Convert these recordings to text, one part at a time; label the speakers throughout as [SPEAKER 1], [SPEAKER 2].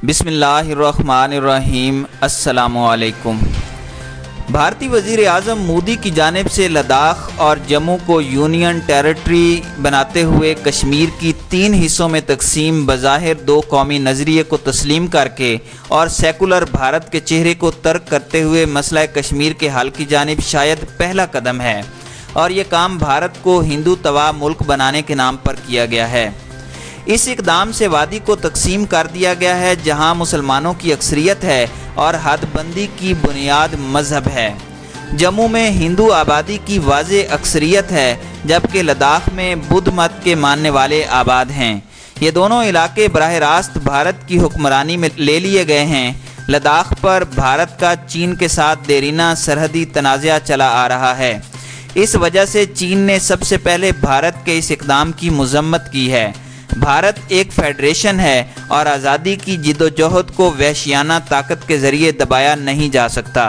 [SPEAKER 1] بسم اللہ الرحمن الرحیم۔ السلام علیکم۔ بھارتی وزیر اعظم مودی کی جانب سے لداخ اور جموں کو یونین ٹیریٹری بناتے ہوئے کشمیر کی 3 حصوں میں تقسیم بظاہر 2 قومی نظریے کو تسلیم کر کے اور سیکولر بھارت کے چہرے کو ترک کرتے ہوئے مسئلہ کشمیر کے حل کی جانب شاید پہلا قدم ہے، اور یہ کام بھارت کو ہندو توا ملک بنانے کے نام پر کیا گیا ہے۔ اس اقدام سے وادی کو تقسیم کر دیا گیا ہے جہاں مسلمانوں کی اکثریت ہے اور حد بندی کی بنیاد مذہب ہے۔ جموں میں ہندو آبادی کی واضح اکثریت ہے جبکہ لداخ میں بدھ مت کے ماننے والے آباد ہیں۔ یہ دونوں علاقے براہ راست بھارت کی حکمرانی میں لے لیے گئے ہیں۔ لداخ پر بھارت کا چین کے ساتھ دیرینہ سرحدی تنازع چلا آ رہا ہے۔ اس وجہ سے چین نے سب سے پہلے بھارت کے اس اقدام کی مذمت کی ہے۔ بھارت ایک فیڈریشن ہے اور آزادی کی جدوجہد کو وحشیانہ طاقت کے ذریعے دبایا نہیں جا سکتا۔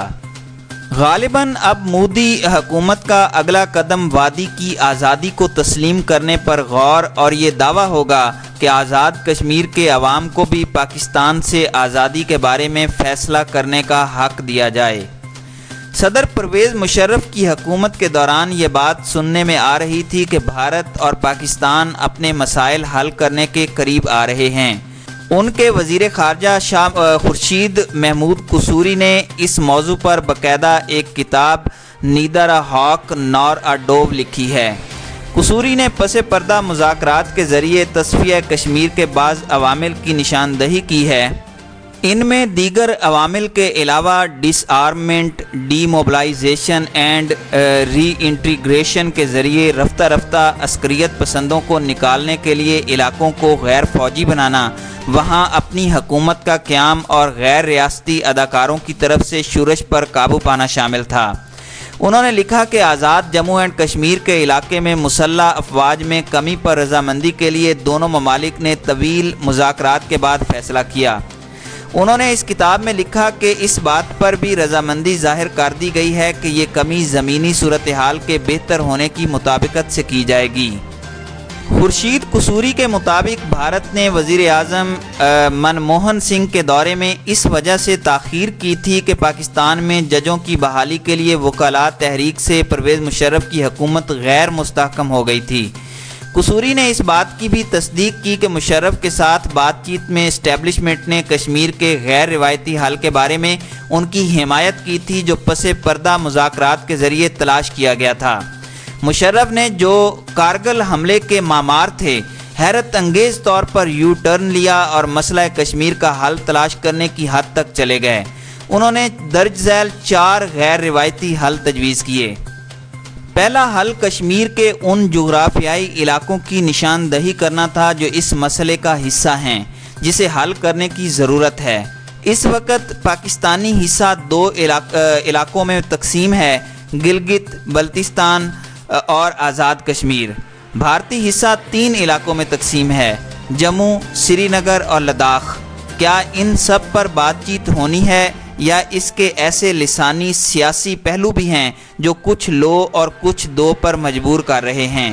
[SPEAKER 1] غالباً اب مودی حکومت کا اگلا قدم وادی کی آزادی کو تسلیم کرنے پر غور اور یہ دعویٰ ہوگا کہ آزاد کشمیر کے عوام کو بھی پاکستان سے آزادی کے بارے میں فیصلہ کرنے کا حق دیا جائے۔ صدر پرویز مشرف کی حکومت کے دوران یہ بات سننے میں آ رہی تھی کہ بھارت اور پاکستان اپنے مسائل حل کرنے کے قریب آ رہے ہیں۔ ان کے وزیر خارجہ خورشید محمود قصوری نے اس موضوع پر باقاعدہ ایک کتاب نیدر اے ہاک نور اے ڈوو لکھی ہے۔ قصوری نے پس پردہ مذاکرات کے ذریعے تصفیہ کشمیر کے بعض عوامل کی نشاندہی کی ہے۔ ان میں دیگر عوامل کے علاوہ disarmament, demobilisation and reintegration کے ذریعے رفتہ رفتہ عسکریت پسندوں کو نکالنے کے لیے علاقوں کو غیر فوجی بنانا، وہاں اپنی حکومت کا قیام اور غیر ریاستی اداکاروں کی طرف سے شورش پر قابو پانا شامل تھا۔ انہوں نے لکھا کہ آزاد جموں اینڈ کشمیر کے علاقے میں مسلح افواج میں کمی پر رضامندی کے لیے دونوں ممالک نے طویل مذاکرات کے بعد فیصلہ کیا۔ انہوں نے اس کتاب میں لکھا کہ اس بات پر بھی رضامندی ظاہر کر دی گئی ہے کہ یہ کمی زمینی صورتحال کے بہتر ہونے کی مطابقت سے کی جائے گی۔ خورشید قصوری کے مطابق بھارت نے وزیر اعظم منموہن سنگھ کے دورے میں اس وجہ سے تاخیر کی تھی کہ پاکستان میں ججوں کی بحالی کے لیے وکلاء تحریک سے پرویز مشرف کی حکومت غیر مستحکم ہو گئی تھی۔ قصوری نے اس بات کی بھی تصدیق کی کہ مشرف کے ساتھ بات چیت میں اسٹیبلشمنٹ نے کشمیر کے غیر روایتی حل کے بارے میں ان کی حمایت کی تھی جو پس پردہ مذاکرات کے ذریعے تلاش کیا گیا تھا۔ مشرف نے جو کارگل حملے کے معمار تھے، حیرت انگیز طور پر یو ٹرن لیا اور مسئلہ کشمیر کا حل تلاش کرنے کی حد تک چلے گئے۔ انہوں نے درج ذیل 4 غیر روایتی حل تجویز کیے۔ پہلا حل کشمیر کے ان جغرافیائی علاقوں کی نشاندہی کرنا تھا جو اس مسئلے کا حصہ ہیں جسے حل کرنے کی ضرورت ہے۔ اس وقت پاکستانی حصہ 2 علاقوں میں تقسیم ہے، گلگت بلتستان اور آزاد کشمیر۔ بھارتی حصہ 3 علاقوں میں تقسیم ہے، جموں، سری نگر اور لداخ۔ کیا ان سب پر بات چیت ہونی ہے یا اس کے ایسے لسانی سیاسی پہلو بھی ہیں جو کچھ لو اور کچھ دو پر مجبور کر رہے ہیں؟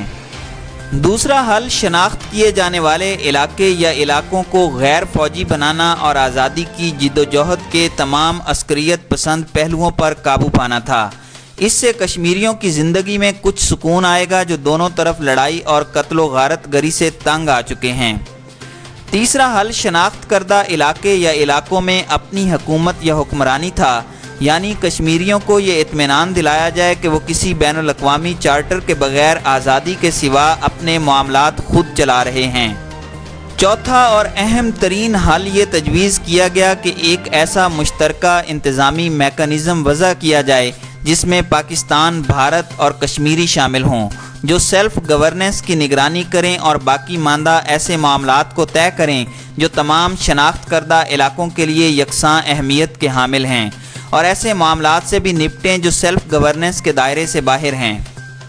[SPEAKER 1] دوسرا حل شناخت کیے جانے والے علاقے یا علاقوں کو غیر فوجی بنانا اور آزادی کی جدوجہد کے تمام عسکریت پسند پہلوؤں پر قابو پانا تھا۔ اس سے کشمیریوں کی زندگی میں کچھ سکون آئے گا جو دونوں طرف لڑائی اور قتل و غارت گری سے تنگ آ چکے ہیں۔ تیسرا حل شناخت کردہ علاقے یا علاقوں میں اپنی حکومت یا حکمرانی تھا، یعنی کشمیریوں کو یہ اطمینان دلایا جائے کہ وہ کسی بین الاقوامی چارٹر کے بغیر آزادی کے سوا اپنے معاملات خود چلا رہے ہیں۔ چوتھا اور اہم ترین حل یہ تجویز کیا گیا کہ ایک ایسا مشترکہ انتظامی میکانزم وضع کیا جائے جس میں پاکستان، بھارت اور کشمیری شامل ہوں، جو سیلف گورننس کی نگرانی کریں اور باقی ماندہ ایسے معاملات کو طے کریں جو تمام شناخت کردہ علاقوں کے لیے یکساں اہمیت کے حامل ہیں، اور ایسے معاملات سے بھی نپٹیں جو سیلف گورننس کے دائرے سے باہر ہیں۔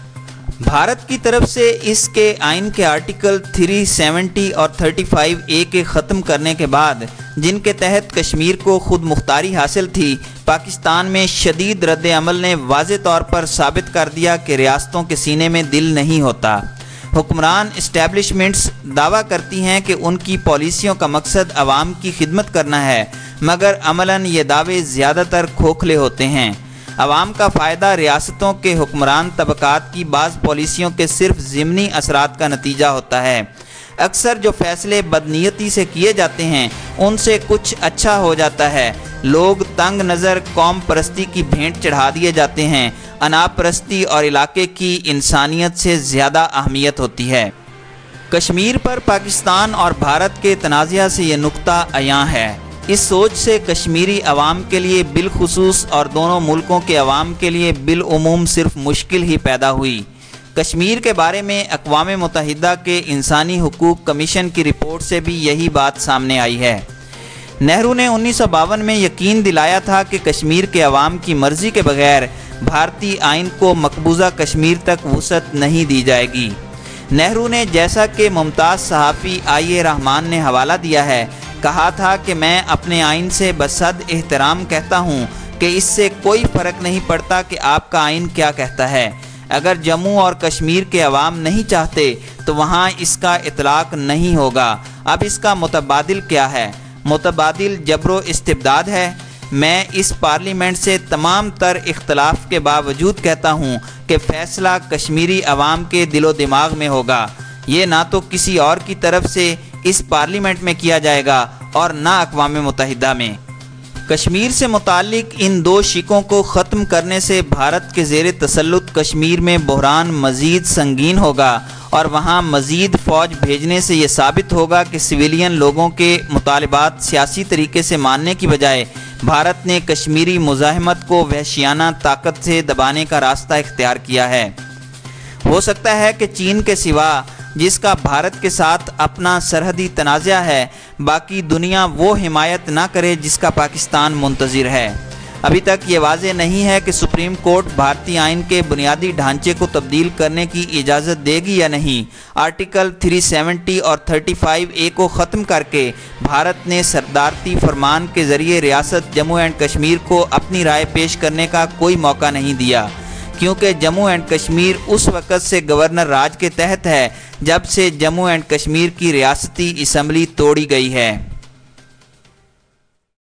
[SPEAKER 1] بھارت کی طرف سے اس کے آئین کے آرٹیکل 370 اور 35A کے ختم کرنے کے بعد، جن کے تحت کشمیر کو خود مختاری حاصل تھی، پاکستان میں شدید رد عمل نے واضح طور پر ثابت کر دیا کہ ریاستوں کے سینے میں دل نہیں ہوتا۔ हुक्मरान इस्टेब्लिशमेंट्स दावा करती हैं कि उनकी पॉलिसियों का मकसद आवाम की खिदमत करना है, मगर अमलन ये दावे ज़्यादातर खोखले होते हैं। आवाम का फ़ायदा रियासतों के हुक्मरान तबकात की बाज़ पॉलिसियों के सिर्फ ज़िमनी असरात का नतीजा होता है। अक्सर जो फ़ैसले बदनीयती से किए जाते हैं उनसे कुछ अच्छा हो जाता है। लोग तंग नज़र कौम परस्ती की भेंट चढ़ा दिए जाते हैं। अनाप परस्ती और इलाके की इंसानियत से ज़्यादा अहमियत होती है। कश्मीर पर पाकिस्तान और भारत के तनाज़ा से ये नुक्ता अयां है। इस सोच से कश्मीरी अवाम के लिए बिलखुसूस और दोनों मुल्कों के अवाम के लिए बिलउमूम सिर्फ मुश्किल ही पैदा हुई। कश्मीर के बारे में अक़वाम मुत्तहिदा के इंसानी हुकूक कमीशन की रिपोर्ट से भी यही बात सामने आई है। नेहरू ने 1952 में यकीन दिलाया था कि कश्मीर के अवाम की मर्ज़ी के बगैर भारतीय आइन को मकबूजा कश्मीर तक वुसअत नहीं दी जाएगी। नेहरू ने, जैसा कि मुमताज़ सहाफ़ी आई रहमान ने हवाला दिया है, कहा था कि मैं अपने आइन से बसद एहतराम कहता हूँ कि इससे कोई फ़र्क नहीं पड़ता कि आपका आइन क्या कहता है। अगर जम्मू और कश्मीर के अवाम नहीं चाहते तो वहाँ इसका इतलाक़ नहीं होगा। अब इसका मुतबादिल क्या है? मुतबादिल जबरो इस्तिबदाद है। मैं इस पार्लियामेंट से तमाम तर इख्तलाफ के बावजूद कहता हूँ कि फ़ैसला कश्मीरी अवाम के दिलो दिमाग में होगा। ये ना तो किसी और की तरफ से इस पार्लियामेंट में किया जाएगा और ना अक़वाम मुत्तहिदा में। कश्मीर से मुताल्लिक इन दो शिकों को ख़त्म करने से भारत के ज़ेर तसल्लुत कश्मीर में बहरान मज़ीद संगीन होगा और वहाँ मज़ीद फ़ौज भेजने से ये साबित होगा कि सिविलियन लोगों के मुतालबात सियासी तरीके से मानने की बजाय भारत ने कश्मीरी मुज़ाहमत को वहशियाना ताकत से दबाने का रास्ता इख्तियार किया है। हो सकता है कि चीन के सिवा, जिसका भारत के साथ अपना सरहदी तनाज़ा है, बाकी दुनिया वो हिमायत ना करे जिसका पाकिस्तान मुंतज़िर है। अभी तक ये वाज़ेह नहीं है कि सुप्रीम कोर्ट भारतीय आइन के बुनियादी ढांचे को तब्दील करने की इजाज़त देगी या नहीं। आर्टिकल 370 और 35A को ख़त्म करके भारत ने सरदारती फरमान के ज़रिए रियासत जम्मू एंड कश्मीर को अपनी राय पेश करने का कोई मौका नहीं दिया, क्योंकि जम्मू एंड कश्मीर उस वक़्त से गवर्नर राज के तहत है जब से जम्मू एंड कश्मीर की रियासती असम्बली तोड़ी गई है।